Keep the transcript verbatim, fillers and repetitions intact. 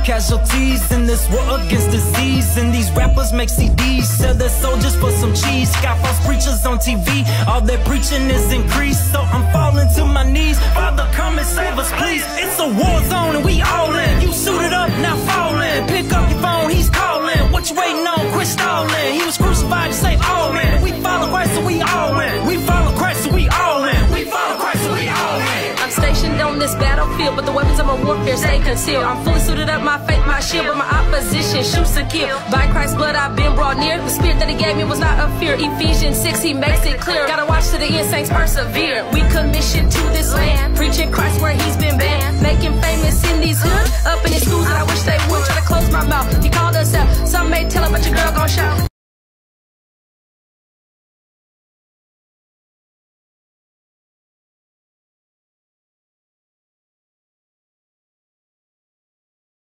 casualties in this war against disease. And these rappers make C Ds, sell their soldiers for some cheese. Got false preachers on T V, all their preaching is increased. So I'm falling to my knees, Father come and save us please. It's a war zone and we all in. You suited up, now falling. Pick up your phone, he's calling. What you waiting on, quit stalling. He was crucified to save all men. We follow Christ so we all in. We follow Christ so we all in. We follow Christ so we all in. I'm stationed on this battlefield, but the weapons of my warfare stay concealed. I'm fully suited up, my faith, my shield, but my opposition shoots to kill. By Christ's blood I've been brought near. The spirit that he gave me was not of fear. Ephesians six, he makes it clear. Gotta watch to the end, saints persevere. We commissioned to this land.